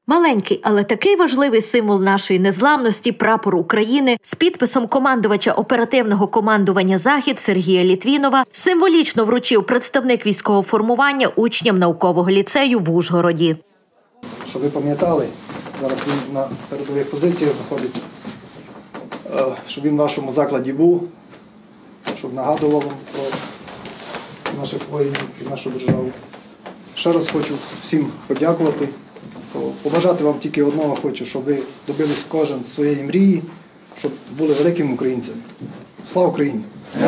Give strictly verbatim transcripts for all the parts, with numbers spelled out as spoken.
Маленький, але такий важливий символ нашої незламності – прапор України з підписом командувача оперативного командування «Захід» Сергія Літвінова символічно вручив представник військового формування учням наукового ліцею в Ужгороді. Щоб ви пам'ятали, зараз він на передових позиціях знаходиться, щоб він в вашому закладі був, щоб нагадував вам про наших воїнів і нашу державу. Ще раз хочу всім подякувати. Побажати вам тільки одного хочу, щоб ви добились кожен своєї мрії, щоб були великими українцями. Слава Україні!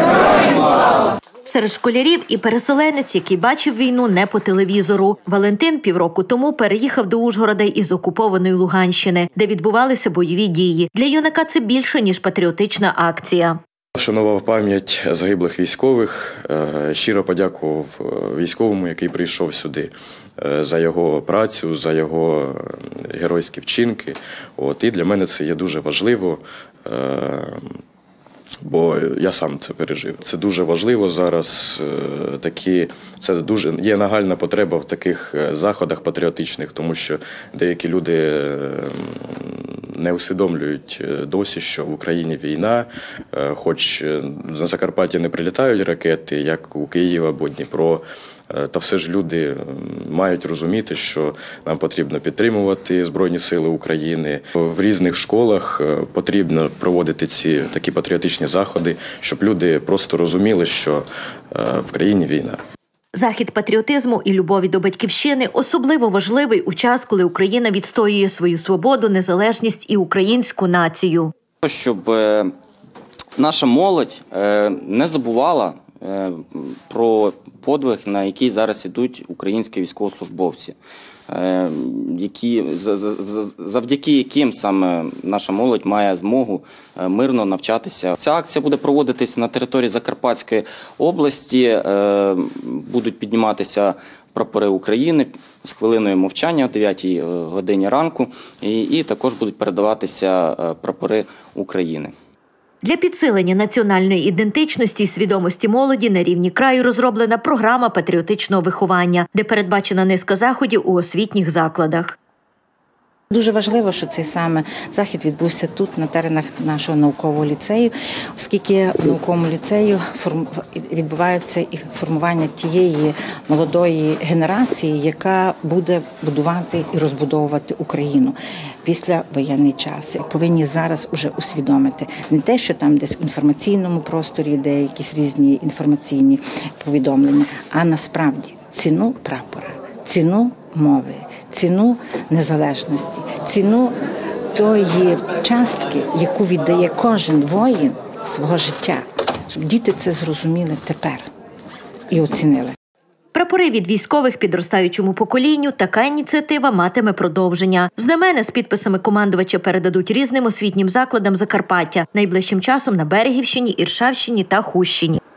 Серед школярів і переселенець, який бачив війну не по телевізору. Валентин півроку тому переїхав до Ужгорода із окупованої Луганщини, де відбувалися бойові дії. Для юнака це більше, ніж патріотична акція. Вшанував пам'ять загиблих військових, щиро подякував військовому, який прийшов сюди, за його працю, за його геройські вчинки. От, і для мене це є дуже важливо, бо я сам це пережив. Це дуже важливо зараз, такі, це дуже, є нагальна потреба в таких заходах патріотичних, тому що деякі люди не усвідомлюють досі, що в Україні війна, хоч на Закарпатті не прилітають ракети, як у Київ або Дніпро, та все ж люди мають розуміти, що нам потрібно підтримувати Збройні Сили України. В різних школах потрібно проводити ці такі патріотичні заходи, щоб люди просто розуміли, що в країні війна. Захід патріотизму і любові до батьківщини особливо важливий у час, коли Україна відстоює свою свободу, незалежність і українську націю. Щоб наша молодь не забувала про подвиг, на який зараз ідуть українські військовослужбовці, які, завдяки яким саме наша молодь має змогу мирно навчатися. Ця акція буде проводитись на території Закарпатської області, будуть підніматися прапори України з хвилиною мовчання о дев'ятій годині ранку, і, і також будуть передаватися прапори України. Для підсилення національної ідентичності і свідомості молоді на рівні краю розроблена програма патріотичного виховання, де передбачена низка заходів у освітніх закладах. Дуже важливо, що цей саме захід відбувся тут, на теренах нашого наукового ліцею, оскільки в науковому ліцею відбувається і формування тієї молодої генерації, яка буде будувати і розбудовувати Україну після воєнний час. Повинні зараз уже усвідомити не те, що там десь в інформаційному просторі, де якісь різні інформаційні повідомлення, а насправді ціну прапора, ціну мови, ціну незалежності, ціну тої частки, яку віддає кожен воїн свого життя, щоб діти це зрозуміли тепер і оцінили. Прапори від військових підростаючому поколінню – така ініціатива матиме продовження. Знамена з підписами командувача передадуть різним освітнім закладам Закарпаття, найближчим часом на Берегівщині, Іршавщині та Хустщині.